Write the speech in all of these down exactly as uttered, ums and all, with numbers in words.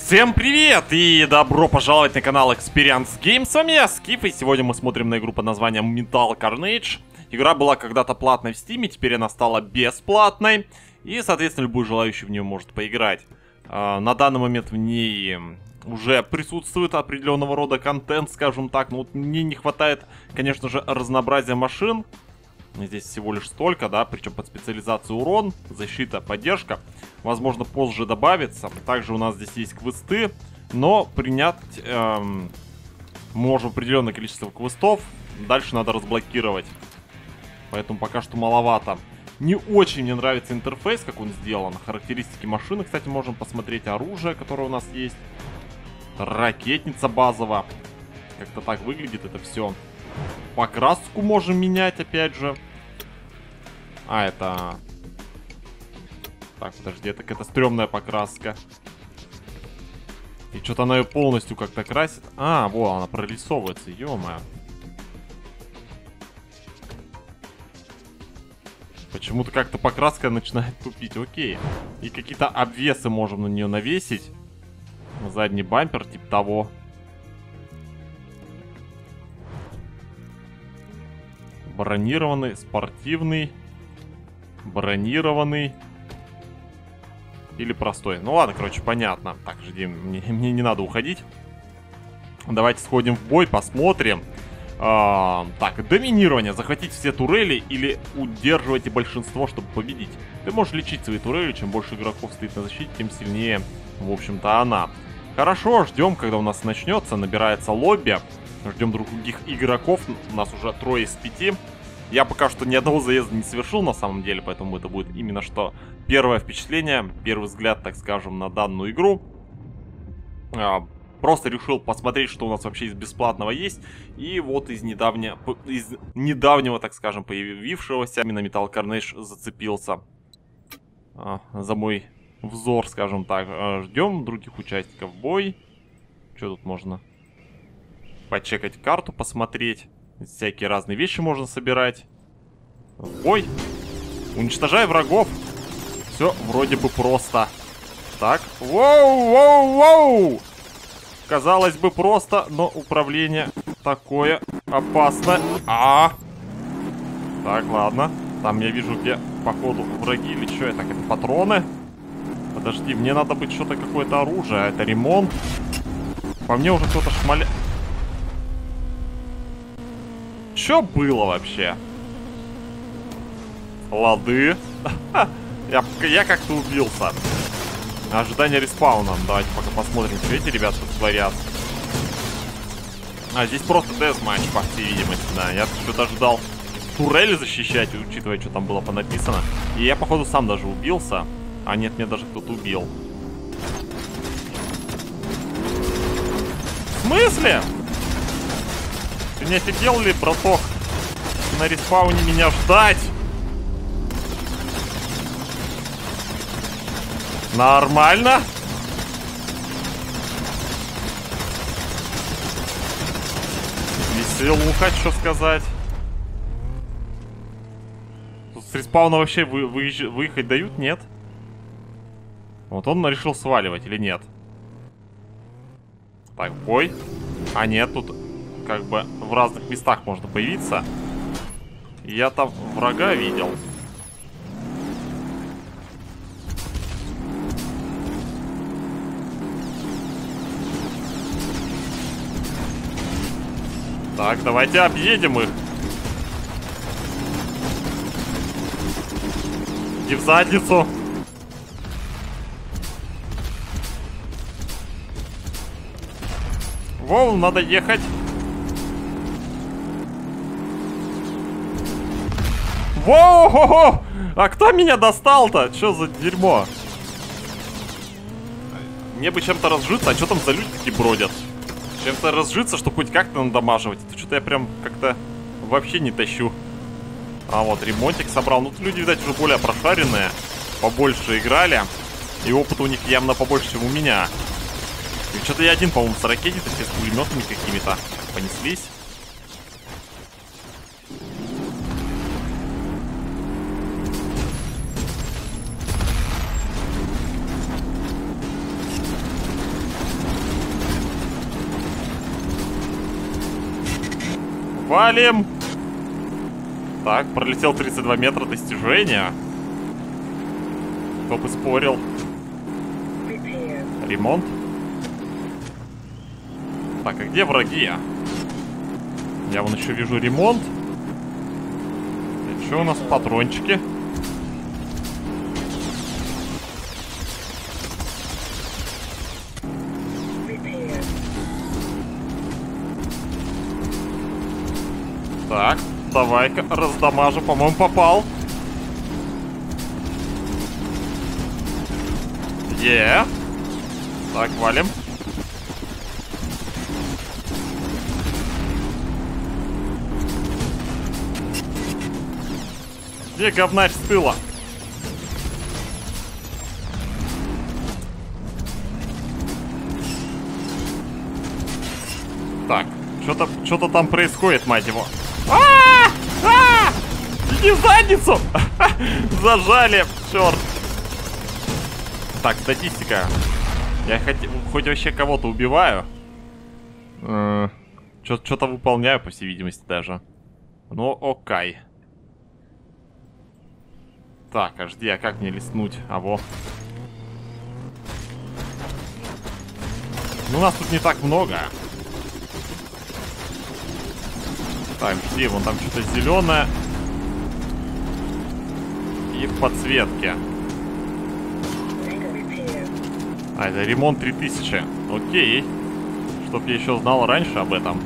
Всем привет и добро пожаловать на канал Experience Games. С вами я, Скиф, и сегодня мы смотрим на игру под названием Metal Carnage. Игра была когда-то платной в Steam, теперь она стала бесплатной. И, соответственно, любой желающий в нее может поиграть. А, на данный момент в ней уже присутствует определенного рода контент, скажем так. Но вот мне не хватает, конечно же, разнообразия машин. Здесь всего лишь столько, да, причем под специализацию урон, защита, поддержка. Возможно, позже добавится. Также у нас здесь есть квесты, но принять эм, можем определенное количество квестов. Дальше надо разблокировать. Поэтому пока что маловато. Не очень мне нравится интерфейс, как он сделан. Характеристики машины, кстати, можем посмотреть. Оружие, которое у нас есть. Ракетница базовая. Как-то так выглядит это все. Покраску можем менять, опять же. А, это... Так, подожди, это какая-то стрёмная покраска. И что-то она ее полностью как-то красит. А, во, она прорисовывается, ё-моё. Почему-то как-то покраска начинает тупить, окей. И какие-то обвесы можем на нее навесить. Задний бампер, типа того. Бронированный, спортивный, бронированный или простой. Ну ладно, короче, понятно. Так, жди, мне, мне не надо уходить. Давайте сходим в бой, посмотрим. А, так, доминирование. Захватить все турели или удерживайте большинство, чтобы победить. Ты можешь лечить свои турели. Чем больше игроков стоит на защите, тем сильнее, в общем-то, она. Хорошо, ждем, когда у нас начнется. Набирается лобби. Ждем других игроков. У нас уже трое из пяти. Я пока что ни одного заезда не совершил на самом деле, поэтому это будет именно что первое впечатление, первый взгляд, так скажем, на данную игру. А, просто решил посмотреть, что у нас вообще из бесплатного есть. И вот из недавнего, из недавнего, так скажем, появившегося именно Metal Carnage зацепился а, за мой взор, скажем так. А, ждем других участников. Бой. Что тут можно? Почекать карту, посмотреть. Всякие разные вещи можно собирать. Бой. Уничтожай врагов. Все вроде бы просто. Так. Воу, воу, воу. Казалось бы просто, но управление такое опасное. А, -а, а. Так, ладно. Там я вижу, где, походу, враги или что. Так, это патроны. Подожди, мне надо быть что-то, какое-то оружие. А это ремонт. По мне уже кто-то шмаля... Что было вообще? Лады. я я как-то убился. Ожидание респауна. Давайте пока посмотрим, что эти ребята тут творят. А, здесь просто дезматч, по всей видимости, да. Я что-то ожидал турели защищать, учитывая, что там было понаписано. И я, походу, сам даже убился. А нет, меня даже кто-то убил. В смысле? Ты не офигел ли, браток, на респауне меня ждать? Нормально? Веселуха, что сказать. Тут с респауна вообще вы, вы, выехать дают? Нет? Вот он решил сваливать или нет? Так, бой. А нет, тут... как бы в разных местах можно появиться. Я там врага видел. Так, давайте объедем их. Иди в задницу. Воу, надо ехать. Воу-хо-хо! А кто меня достал-то? Что за дерьмо? Мне бы чем-то разжиться. А что там за люди такие бродят? Чем-то разжиться, чтобы хоть как-то надамаживать. Это что-то я прям как-то вообще не тащу. А вот ремонтик собрал. Ну, тут люди, видать, уже более прошаренные. Побольше играли. И опыта у них явно побольше, чем у меня. И что-то я один, по-моему, с ракетницей, с пулеметами какими-то понеслись. Валим! Так, пролетел тридцать два метра достижения. Кто бы спорил. Ремонт. Так, а где враги? Я вон еще вижу ремонт. И что у нас? Патрончики. Так, давай-ка раздамажу. По-моему, попал. Е. Так, валим. Где говнарь с тыла? Так, что-то что-то там происходит, мать его. А-а-а! А-а-а! Иди в задницу! Зажали, черт. Так, статистика. Я хоть, хоть вообще кого-то убиваю. Что-то выполняю, по всей видимости, даже. Ну, окей. Так, а жди, а как мне листнуть? А во. Ну, нас тут не так много. Так, жди, вон там что-то зеленое. И в подсветке. А, это ремонт три тысячи. Окей. Чтоб я еще знал раньше об этом.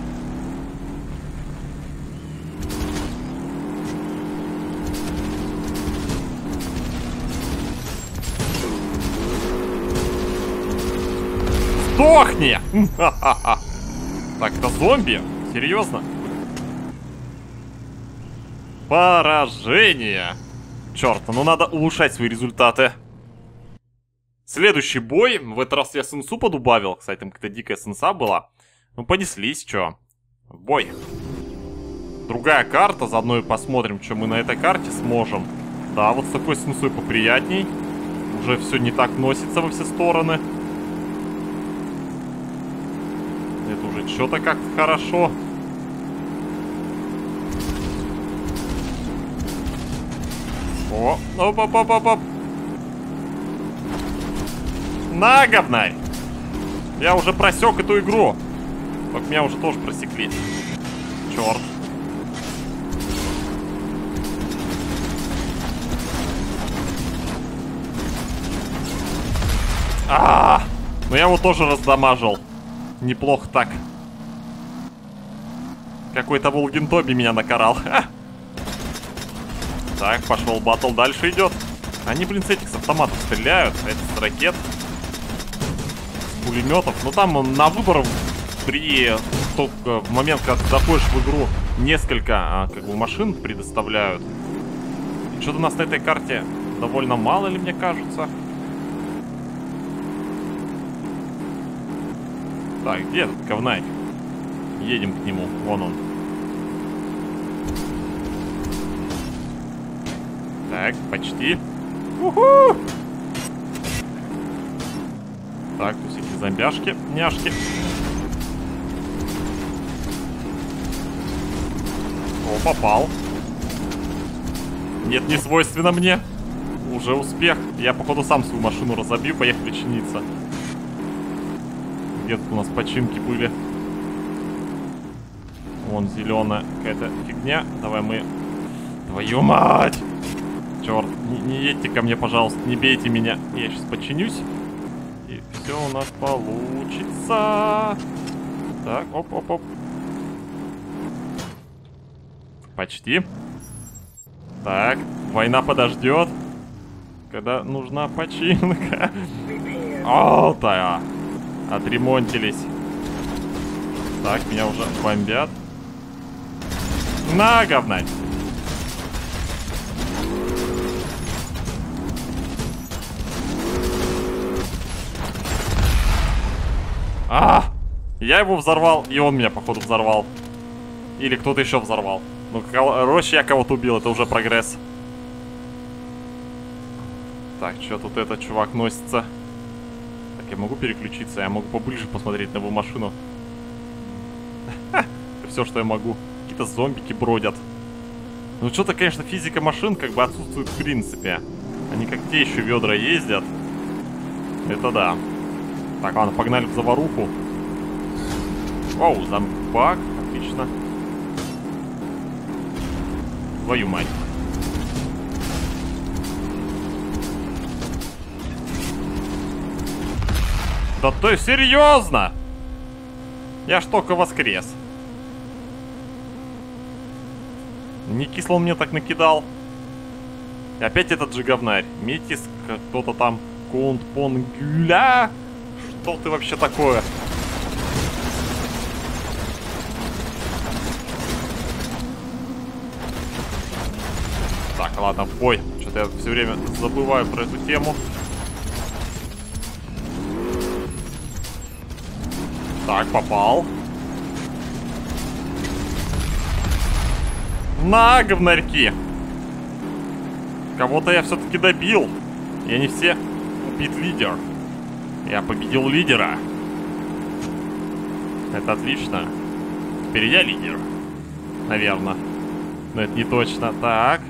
Сдохни! Так, это зомби? Серьезно? Поражение! Черт, ну надо улучшать свои результаты. Следующий бой. В этот раз я сенсу подубавил. Кстати, там какая-то дикая сенса была. Ну, понеслись, чё. В бой. Другая карта. Заодно и посмотрим, что мы на этой карте сможем. Да, вот с такой сенсой поприятней. Уже все не так носится во все стороны. Это уже что-то как-то хорошо. О, оп-оп-оп-оп-оп. На, говнарь! Я уже просек эту игру. Только меня уже тоже просекли. Черт. А, -а, -а! Ну я его тоже раздамажил. Неплохо так. Какой-то Волгин Тоби меня накарал. Ха! Так, пошел батл, дальше идет. Они, блин, с этих с автоматов стреляют. Это с ракет. С пулеметов. Ну там на выбор при только в момент, когда ты заходишь в игру, несколько а, как бы машин предоставляют. И что-то у нас на этой карте довольно мало, ли мне кажется. Так, где этот говнарь? Едем к нему. Вон он. Так, почти. Уху! Так, тут всякие зомбяшки, няшки. О, попал. Нет, не свойственно мне. Уже успех. Я, походу, сам свою машину разобью. Поехали чиниться. Где тут у нас починки были? Вон зеленая какая-то фигня. Давай мы... Твою мать! Черт, не, не едьте ко мне, пожалуйста, не бейте меня. Я сейчас починюсь. И все у нас получится. Так, оп-оп-оп. Почти. Так, война подождет. Когда нужна починка. О, да. Отремонтились. Так, меня уже бомбят. На, говнарь. А, я его взорвал, и он меня, походу, взорвал. Или кто-то еще взорвал. Ну, короче, я кого-то убил, это уже прогресс. Так, что тут этот чувак носится? Так, я могу переключиться, я могу поближе посмотреть на его машину. Это все, что я могу. какие-то зомбики бродят. Ну, что-то, конечно, физика машин как бы отсутствует в принципе. Они как те еще ведра ездят. Это да. Так, ладно, погнали в заваруху. Оу, зомбак. Отлично. Твою мать. Да ты серьезно? Я ж только воскрес. Не кисло он мне так накидал. И опять этот же говнарь. Метис, кто-то там. Контпонгюля. Что ты вообще такое? Так, ладно, в бой. Что-то я все время забываю про эту тему. Так, попал. На, говнарьки. Кого-то я все-таки добил. И они все убит лидер. Я победил лидера. Это отлично. Теперь я лидер. Наверное. Но это не точно. Так.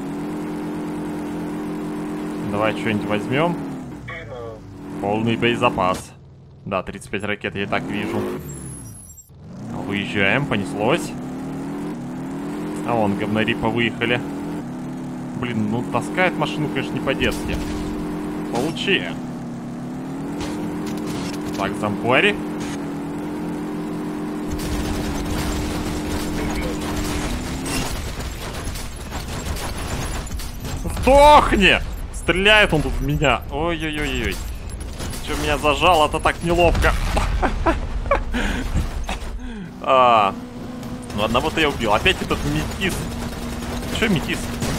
Давай что-нибудь возьмем. Полный боезапас. Да, тридцать пять ракет я и так вижу. Выезжаем, понеслось. А вон, говнари повыехали. Блин, ну таскает машину, конечно, не по-детски. Получи. Так, зомбари. Сдохни! Стреляет он тут в меня. Ой-ой-ой-ой. Че меня зажало, это так неловко. а, ну, одного-то я убил. Опять этот метис. Че метис?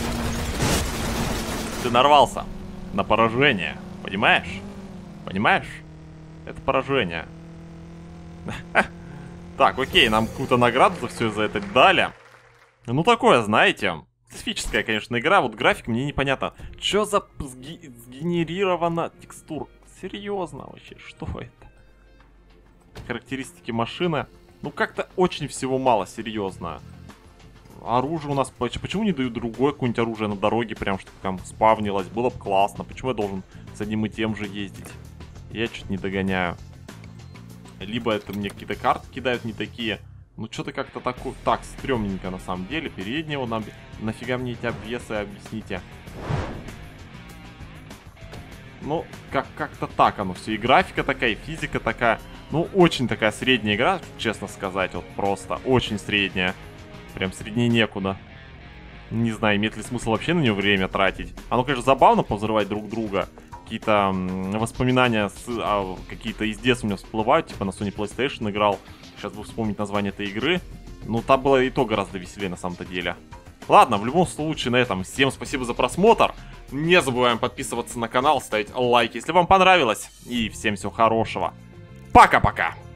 Ты нарвался на поражение. Понимаешь? Понимаешь? Это поражение. Так, окей, нам какую-то награду за все за это дали. Ну, такое, знаете, специфическая, конечно, игра. Вот график мне непонятно. Че за сги сгенерирована текстур? Серьезно вообще, что это? Характеристики машины. Ну, как-то очень всего мало, серьезно. Оружие у нас... Почему не дают другое какое-нибудь оружие на дороге, прям, чтобы там спавнилось? Было бы классно. Почему я должен с одним и тем же ездить? Я чуть не догоняю. Либо это мне какие-то карты кидают не такие. Ну, что-то как-то такое... Так, стрёмненько на самом деле. Переднего нам... Нафига мне эти обвесы, объясните? Ну, как- как-то так оно все. И графика такая, и физика такая. Ну, очень такая средняя игра, честно сказать. Вот просто очень средняя. Прям среднее некуда. Не знаю, имеет ли смысл вообще на нее время тратить. Оно, конечно, забавно повзрывать друг друга. Какие-то воспоминания, с, а, какие-то из детства у меня всплывают. Типа на Sony PlayStation играл. Сейчас буду вспомнить название этой игры. Ну, там было и то гораздо веселее на самом-то деле. Ладно, в любом случае на этом всем спасибо за просмотр. Не забываем подписываться на канал, ставить лайки, если вам понравилось. И всем всего хорошего. Пока-пока.